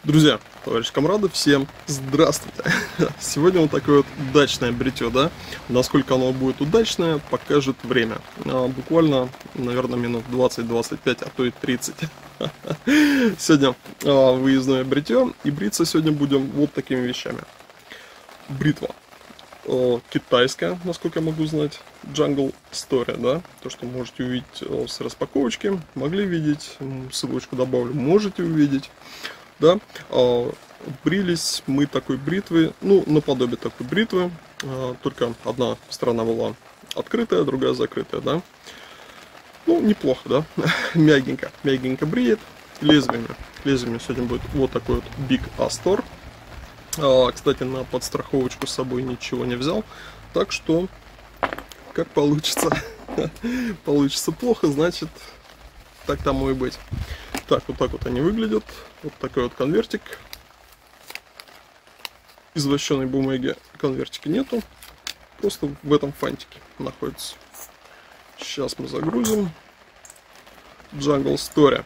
Друзья, товарищи комрады, всем здравствуйте! Сегодня вот такое вот удачное бритье, да? Насколько оно будет удачное, покажет время. Буквально, наверное, минут 20-25, а то и 30. Сегодня выездное бритье, и бриться сегодня будем вот такими вещами. Бритва китайская, насколько я могу знать, Jungle Story, да? То, что можете увидеть с распаковочки, могли видеть, ссылочку добавлю, можете увидеть. Да, брились мы такой бритвы, ну, наподобие такой бритвы, только одна сторона была открытая, другая закрытая, да. Ну, неплохо, да, мягенько бреет лезвиями сегодня будет вот такой вот Big Astor. Кстати, на подстраховочку с собой ничего не взял, так что, как получится, получится плохо, значит, так тому и быть. Так, вот так вот они выглядят. Вот такой вот конвертик. Из вощеной бумаги конвертика нету. Просто в этом фантике находится. Сейчас мы загрузим. Jungle Story.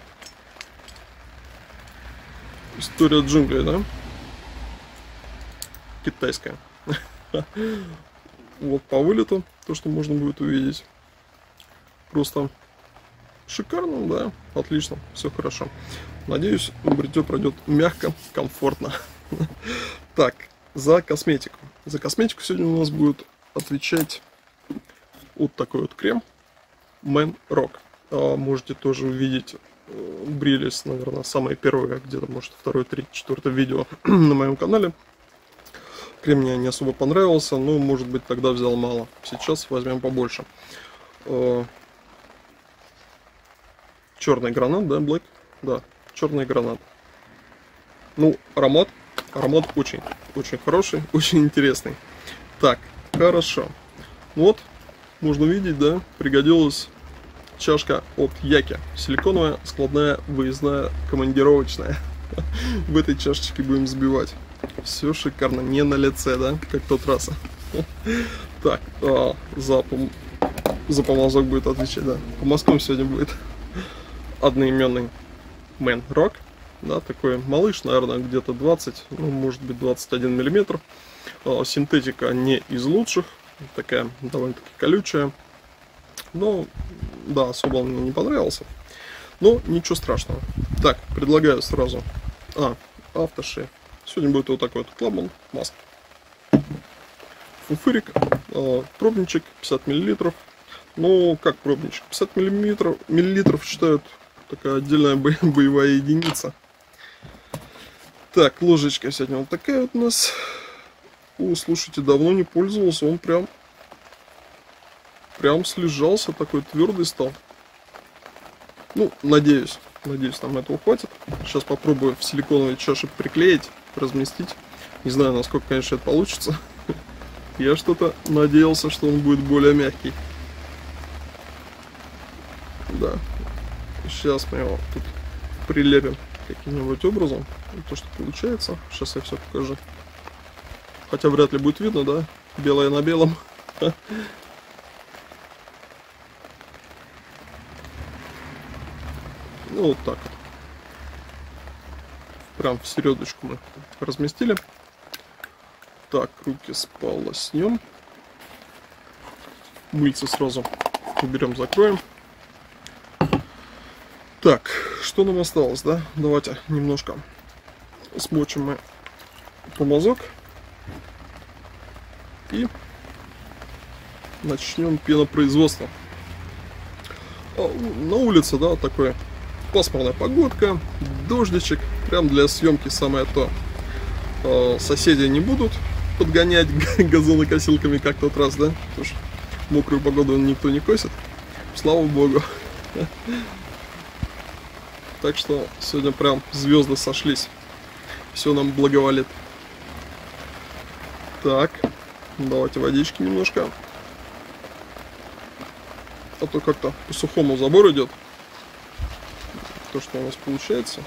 История джунглей, да? Китайская. Вот по вылету, то, что можно будет увидеть. Просто шикарно, да, отлично, все хорошо. Надеюсь, бритье пройдет мягко, комфортно. Так, за косметику. За косметику сегодня у нас будет отвечать вот такой вот крем Man Rock. Можете тоже увидеть, брились, наверное, самые первые, где-то, может, второе, третье, четвертое видео на моем канале. Крем мне не особо понравился, но, может быть, тогда взял мало. Сейчас возьмем побольше. Черный гранат, да, Black? Да, черный гранат. Ну, аромат очень хороший, очень интересный. Так, хорошо. Вот, можно видеть, да, пригодилась чашка от Яки. Силиконовая, складная, выездная, командировочная. В этой чашечке будем взбивать. Все шикарно, не на лице, да, как тот раз. Так, за помазок будет отвечать, да. По мазкам сегодня будет одноименный Man Rock, да, такой малыш, наверное, где-то 20, ну, может быть, 21 миллиметр. Синтетика не из лучших, такая довольно-таки колючая, но, да, особо он мне не понравился, но ничего страшного. Так, предлагаю сразу, автошейв. Сегодня будет вот такой вот клапан, маска, фуфырик, пробничек 50 миллилитров. Ну, как пробничек, 50 миллилитров считают такая отдельная боевая единица. Так, ложечка сегодня вот такая вот у нас. О, слушайте, давно не пользовался, он прям слежался, такой твердый стал. Ну, надеюсь, нам этого хватит. Сейчас попробую в силиконовой чаше приклеить, разместить. Не знаю, насколько, конечно, это получится. Я что-то надеялся, что он будет более мягкий. Да. Сейчас мы его тут прилепим каким-нибудь образом. То, что получается. Сейчас я все покажу. Хотя вряд ли будет видно, да? Белое на белом. Ну, вот так вот. Прям в середочку мы разместили. Так, руки сполоснем. Мыльце сразу уберем, закроем. Так, что нам осталось, да? Давайте немножко смочим мы помазок. И начнем пенопроизводство. На улице, да, такая пасмурная погодка, дождичек. Прям для съемки самое то. Соседи не будут подгонять газонокосилками, как в тот раз, да? Потому что мокрую погоду никто не косит. Слава богу. Так что сегодня прям звезды сошлись. Все нам благоволит. Так, давайте водички немножко. А то как-то по сухому забор идет. То, что у нас получается.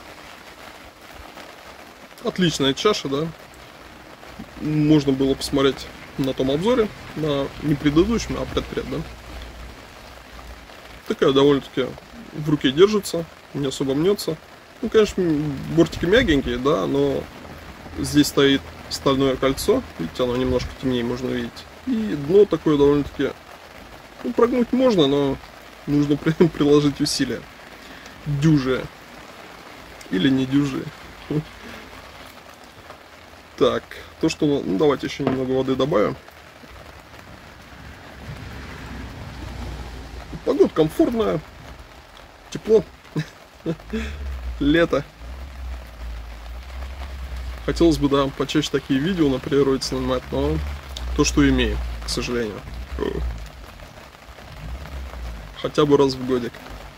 Отличная чаша, да. Можно было посмотреть на том обзоре. Не предыдущем, а предпред, да. Такая довольно-таки в руке держится. Не особо мнется. Ну, конечно, бортики мягенькие, да, но здесь стоит стальное кольцо. Видите, оно немножко темнее, можно увидеть. И дно такое довольно-таки... Ну, прогнуть можно, но нужно приложить усилия. Дюжие. Или не дюжие. Так, то, что... Ну, давайте еще немного воды добавим. Погода комфортная. Тепло. Лето. Хотелось бы, да, почаще такие видео на природе снимать, но то, что имеем, к сожалению. Хотя бы раз в годик.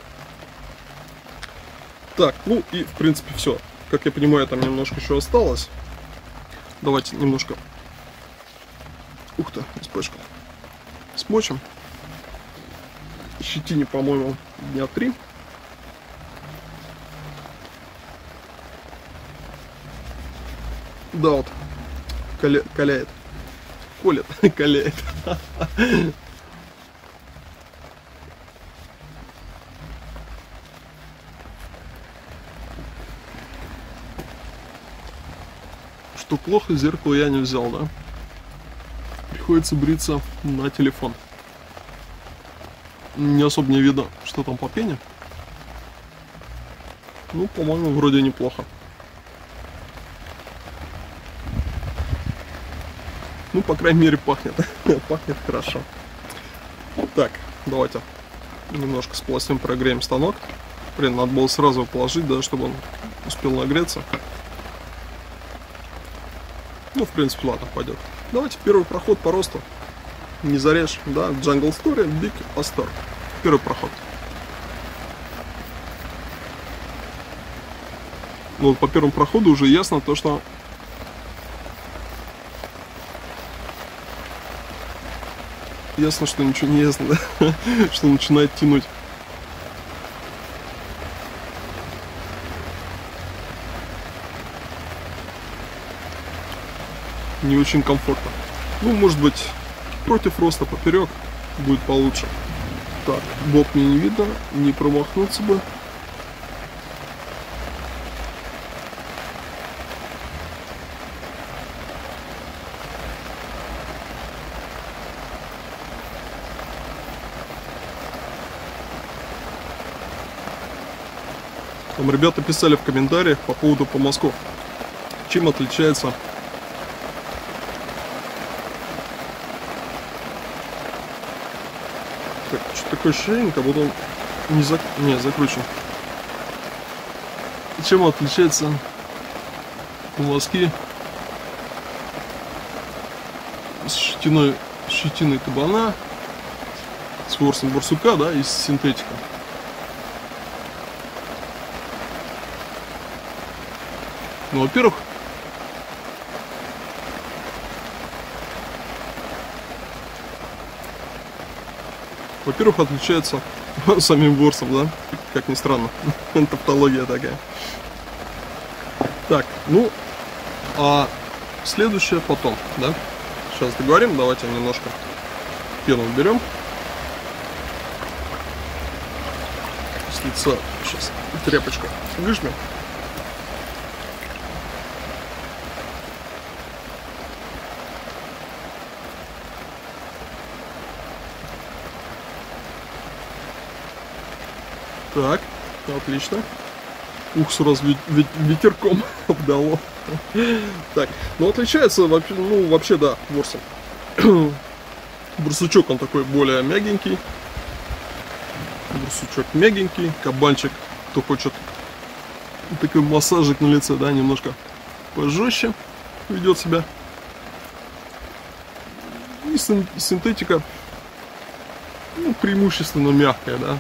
Так, ну и в принципе все. Как я понимаю, там немножко еще осталось. Давайте немножко... Ух ты, испачкал. Смочим. Щетине, по-моему, дня 3. Да, вот. Каляет. Колет. Каляет. Что плохо, зеркало я не взял, да? Приходится бриться на телефон. Не особо не видно, что там по пене. Ну, по-моему, вроде неплохо. Ну, по крайней мере, пахнет. Пахнет хорошо. Так, давайте немножко сполоснем, прогреем станок. Блин, надо было сразу его положить, да, чтобы он успел нагреться. Ну, в принципе, ладно, пойдет. Давайте первый проход по росту. Не зарежь, да, Jungle Story, Big Astor. Первый проход. Ну, вот по первому проходу уже ясно то, что... Ясно, что ничего не ясно, да? Что начинает тянуть. Не очень комфортно. Ну, может быть, против роста поперек будет получше. Так, бок мне не видно, не промахнуться бы. Там ребята писали в комментариях по поводу помазков. Чем отличается так, что такое ощущение, как будто он не закручен. Чем отличается помазки с щетиной кабана, с ворсом барсука, да, и с синтетикой. Ну, во-первых, отличается самим ворсом, да, как ни странно, тавтология такая. Так, ну, а следующее потом, да, сейчас договорим, давайте немножко пену уберем с лица, сейчас тряпочку выжмем. Так, отлично. Ух, сразу ветерком обдало. Так, ну отличается вообще, да, ворсом. Барсучок он такой более мягенький. Барсучок мягенький. Кабанчик, кто хочет такой массажик на лице, да, немножко пожестче ведет себя. И синтетика, ну, преимущественно мягкая, да.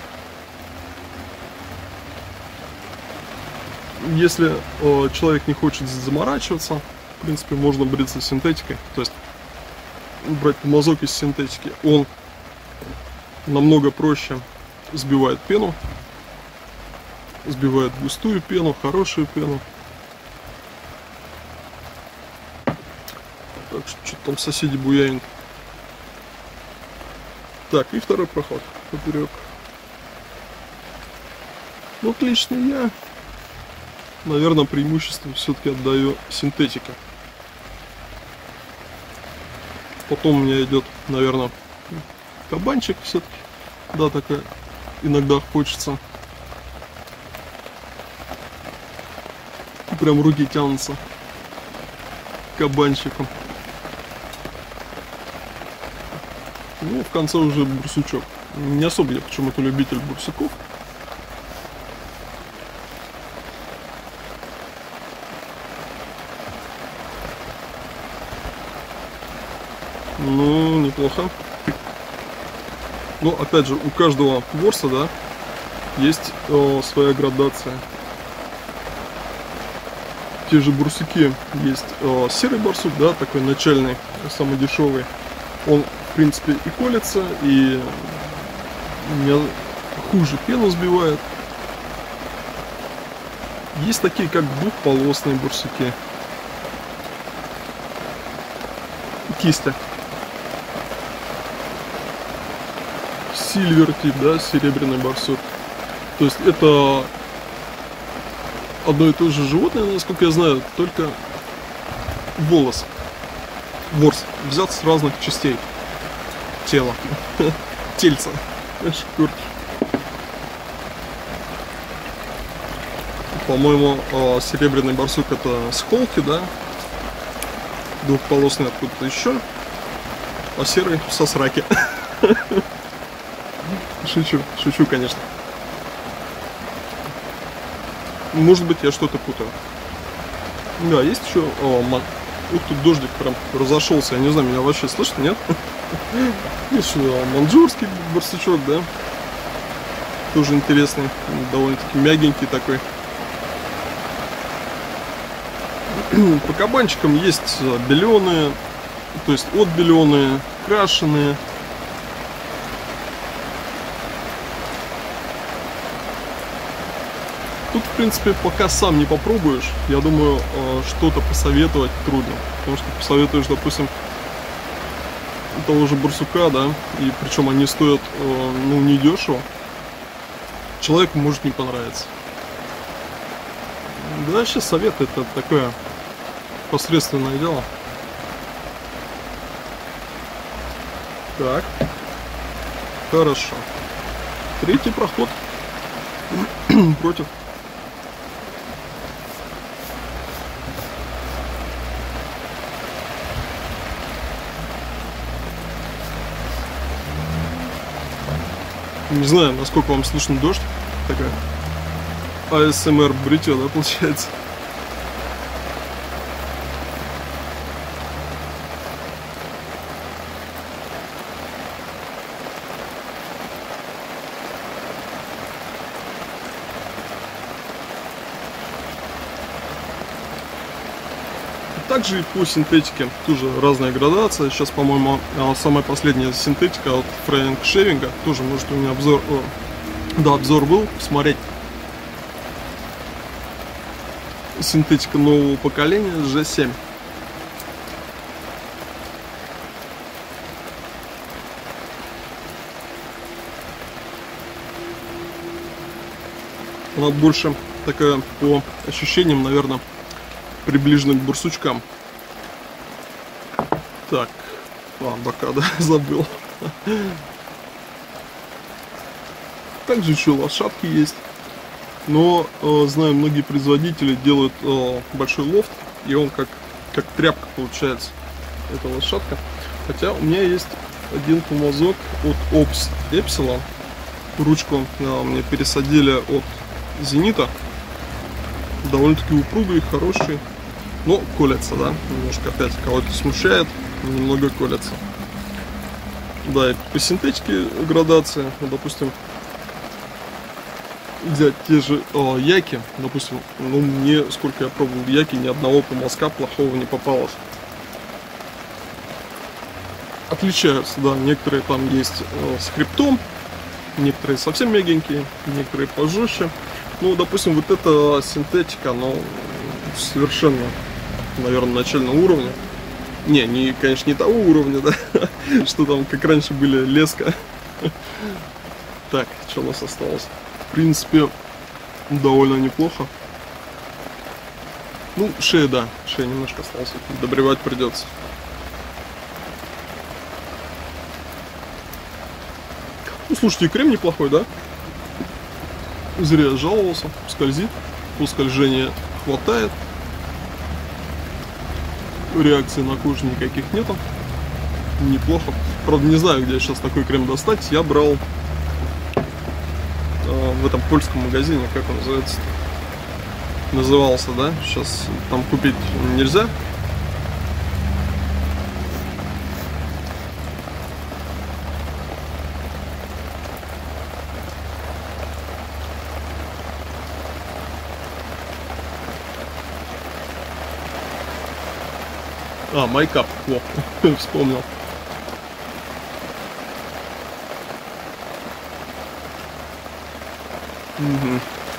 Если человек не хочет заморачиваться, в принципе, можно бриться синтетикой. То есть брать помазок из синтетики. Он намного проще сбивает пену. Сбивает густую пену, хорошую пену. Так, что там соседи буянят. Так, и второй проход поперек. Ну, отлично, я наверное, преимущество все-таки отдаю синтетике. Потом у меня идет, наверное, кабанчик все-таки. Да, такая иногда хочется. Прям руки тянутся к кабанчику. Ну, в конце уже барсучок. Не особо я почему-то любитель барсуков. Ну, неплохо. Но, опять же, у каждого ворса, да, есть своя градация. Те же барсуки есть серый барсук, да, такой начальный, самый дешевый. Он, в принципе, и колется, и меня хуже пену сбивает. Есть такие, как двухполосные барсуки. Кисти. Сильвер тип, да, серебряный барсук. То есть это одно и то же животное, насколько я знаю, только волос. Ворс взят с разных частей тела. Тельца. Шкурки. По-моему, серебряный барсук это с холки, да? Двухполосный откуда-то еще. А серый со сраки. Шучу, конечно. Может быть, я что-то путаю. Да, есть еще... Ух, тут дождик прям разошелся. Я не знаю, меня вообще слышно, нет? Есть еще маньчжурский барсучок, да? Тоже интересный. Довольно-таки мягенький такой. По кабанчикам есть беленые, то есть отбеленные, крашеные. Тут, в принципе, пока сам не попробуешь, я думаю, что-то посоветовать трудно. Потому что посоветуешь, допустим, того же барсука, да, и причем они стоят, ну, недешево. Человеку может не понравиться. Да, сейчас совет это такое посредственное дело. Так. Хорошо. Третий проход. Против. Не знаю, насколько вам слышно дождь. Такая АСМР бритье, да, получается. Также и по синтетике тоже разная градация. Сейчас, по-моему, самая последняя синтетика от Frank Шевинга. Тоже, может, у меня обзор... Да, обзор был. Посмотреть. Синтетика нового поколения G7. Она больше такая по ощущениям, наверное, приближена к барсучкам. Так, бока, да, забыл. Также еще лошадки есть. Но, знаю, многие производители делают большой лофт, и он как тряпка получается, эта лошадка. Хотя у меня есть один помазок от Ops Epsilon. Ручку мне пересадили от Зенита. Довольно-таки упругый, хороший. Но колется, да, немножко опять кого-то смущает, немного колется. Да, и по синтетике градация, ну, допустим, взять те же яки, допустим, ну, мне, сколько я пробовал яки, ни одного помазка плохого не попалось. Отличаются, да, некоторые там есть с хребтом, некоторые совсем мягенькие, некоторые пожестче. Ну, допустим, вот эта синтетика, она совершенно, наверное, начального уровня. Не, конечно, не того уровня, да, что там, как раньше были, леска. Так, что у нас осталось? В принципе, довольно неплохо. Ну, шея, да, шея немножко осталась, добривать придется. Ну, слушайте, крем неплохой, да? Зря я жаловался, скользит, скольжения хватает. Реакции на кожу никаких нету. Неплохо. Правда, не знаю, где сейчас такой крем достать. Я брал в этом польском магазине, как он называется? Назывался, да? Сейчас там купить нельзя. А, Майкап, во, вспомнил. Угу.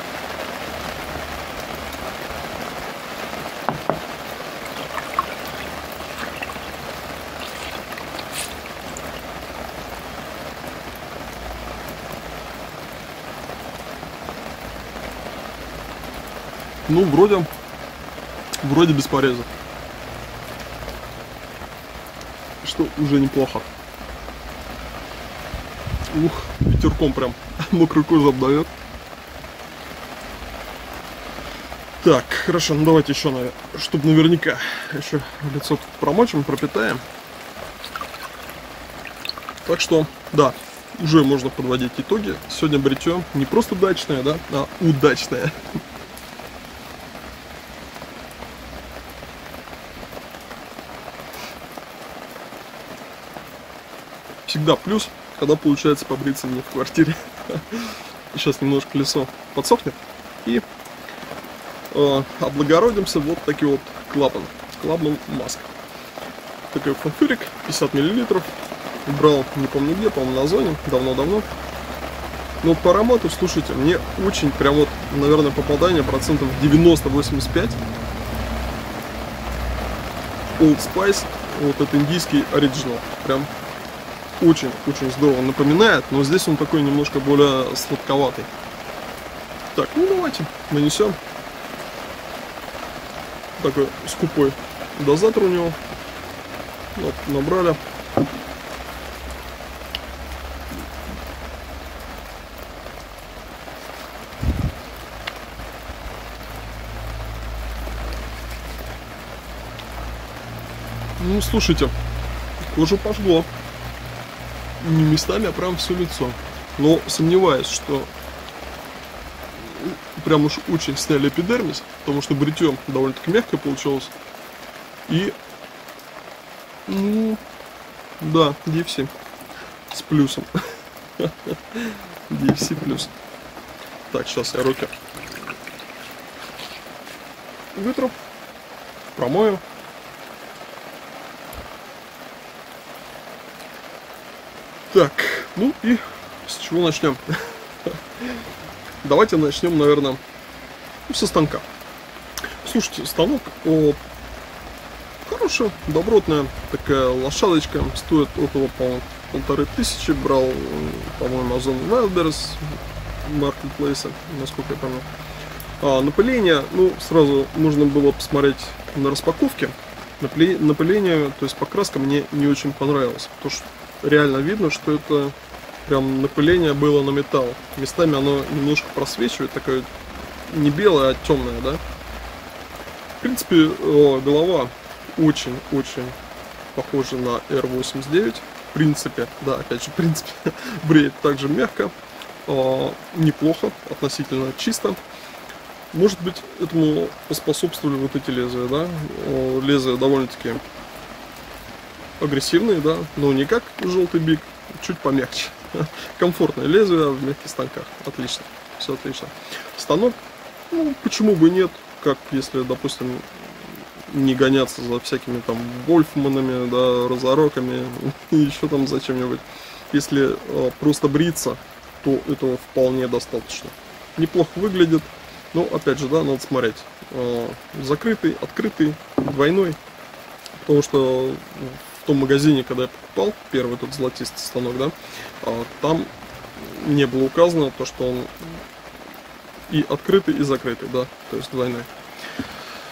Ну, вроде без пореза. Что уже неплохо. Ух, ветерком прям мокрую кожу обдает. Так, хорошо, ну давайте еще, чтобы наверняка еще лицо промочим, пропитаем. Так что, да, уже можно подводить итоги. Сегодня бритье не просто дачное, да, а удачное. Всегда плюс, когда получается побриться не в квартире. Сейчас немножко лицо подсохнет и облагородимся вот таким вот клапаном. Клапан маска. Такой фанфюрик, 50 мл. Брал, не помню где, по-моему, на Озоне, давно-давно. Но по аромату, слушайте, мне очень прям вот, наверное, попадание процентов 90-85. Old Spice, вот этот индийский оригинал. Прям очень здорово напоминает, но здесь он такой немножко более сладковатый. Так, ну давайте нанесем. Такой скупой дозатор у него. Вот, набрали. Ну, слушайте, кожу пожгло. Не местами, а прям все лицо. Но сомневаюсь, что прям уж очень сняли эпидермис, потому что бритье довольно-таки мягкое получилось. И, ну, да, DFC с плюсом. DFC плюс. Так, сейчас я руки вытру, промою. Так, ну и с чего начнем? Давайте начнем, наверное, со станка. Слушайте, станок хорошая, добротная такая лошадочка, стоит около, по-моему, 1500. Брал, по-моему, Озон Wildberries Marketplace, насколько я помню. Напыление, ну, сразу нужно было посмотреть на распаковке. Напыление, то есть покраска мне не очень понравилась, потому что реально видно, что это прям напыление было на металл. Местами оно немножко просвечивает, такое не белое, а темное, да. В принципе, голова очень-очень похожа на R89. В принципе, да, опять же, в принципе, бреет также мягко, неплохо, относительно чисто. Может быть, этому поспособствовали вот эти лезвия, да. Лезвия довольно-таки агрессивные, да, но не как желтый биг, чуть помягче. Комфортное лезвие в мягких станках. Отлично. Все отлично. Станок, ну, почему бы нет, как если, допустим, не гоняться за всякими там вольфманами, да, розороками, и еще там за чем-нибудь. Если просто бриться, то этого вполне достаточно. Неплохо выглядит, но, опять же, да, надо смотреть. Закрытый, открытый, двойной. Потому что в том магазине, когда я покупал первый тот золотистый станок, да, там не было указано то, что он и открытый, и закрытый, да, то есть двойной.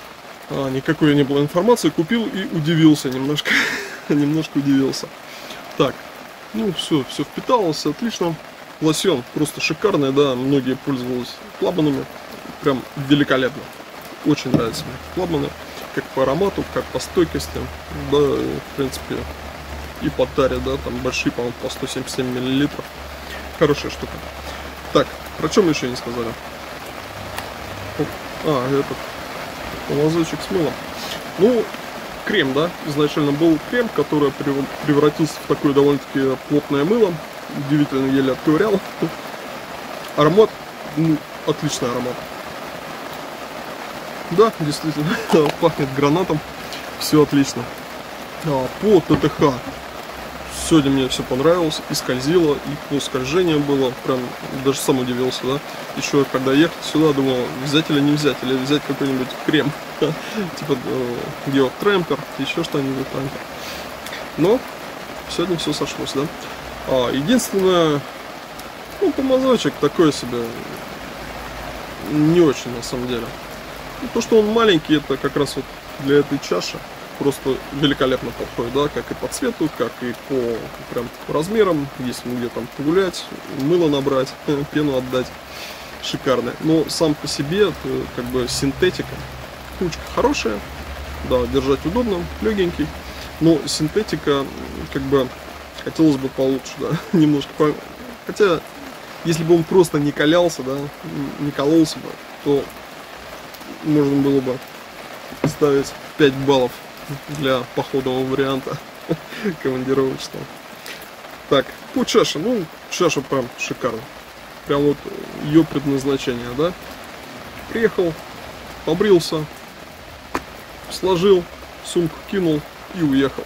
никакой не было информации, купил и удивился немножко, немножко удивился. Так, ну все впиталось, отлично. Лосьон просто шикарный, да, многие пользовались флагманами, прям великолепно. Очень нравятся мне флагманы, как по аромату, как по стойкости, да, в принципе, и по таре, да, там большие, по-моему, по 177 миллилитров. Хорошая штука. Так, про чем мы еще не сказали? Этот помазочек с мылом. Ну, крем, да, изначально был крем, который превратился в такое довольно-таки плотное мыло. Удивительно, еле отковырял. Аромат, ну, отличный аромат. Да, действительно, пахнет гранатом. Все отлично. По ТТХ. Сегодня мне все понравилось, и скользило, и по скольжению было, прям даже сам удивился, да. Еще когда ехал сюда, думал, взять или не взять, или взять какой-нибудь крем, типа Georg Tramper, еще что-нибудь там. Но сегодня все сошлось, да. Единственное, ну, помазочек такой себе, не очень на самом деле. И то, что он маленький, это как раз вот для этой чаши. Просто великолепно подходит, да, как и по цвету, как и по прям размерам, если где там погулять, мыло набрать, пену отдать, шикарно. Но сам по себе, это как бы синтетика, ручка хорошая, да, держать удобно, легенький, но синтетика, как бы, хотелось бы получше, да, немножко, хотя, если бы он просто не калялся, да, не кололся бы, то можно было бы ставить 5 баллов для походного варианта командировочного. Так, по чаше, ну, чаша прям шикарно. Прям вот ее предназначение, да. Приехал, побрился, сложил, сумку кинул и уехал.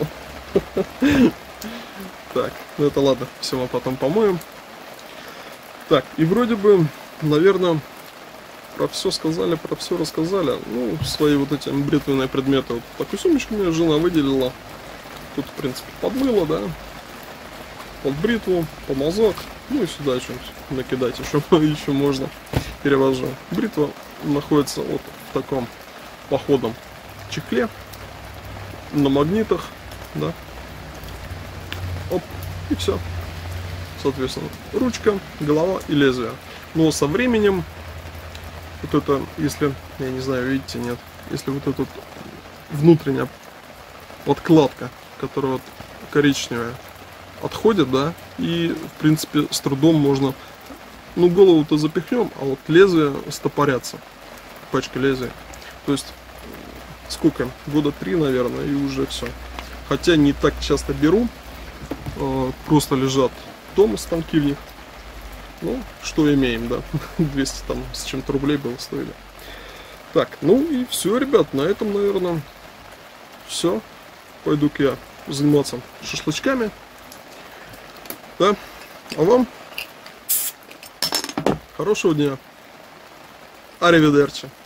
Так, ну это ладно, все мы потом помоем. Так, и вроде бы, наверное, про все сказали, про все рассказали. Ну, свои вот эти бритвенные предметы. Вот такую сумочку мне жена выделила. Тут, в принципе, подмыло, да. Под бритву, помазок. Ну и сюда что-нибудь накидать еще можно. Перевожу. Бритва находится вот в таком походном чехле. На магнитах, да. Оп, и все. Соответственно, ручка, голова и лезвие. Но со временем вот это, если, я не знаю, видите, нет, если вот эта вот внутренняя подкладка, которая вот коричневая, отходит, да, и, в принципе, с трудом можно, ну, голову-то запихнем, а вот лезвие стопорятся, пачка лезвия. То есть, сколько, года 3, наверное, и уже все. Хотя не так часто беру, просто лежат дома станки в них. Ну, что имеем, да, 200 там с чем-то рублей было стоили. Так, ну и все, ребят, на этом, наверное, все. Пойду-ка я заниматься шашлычками. Да, а вам хорошего дня. Аривидерчи.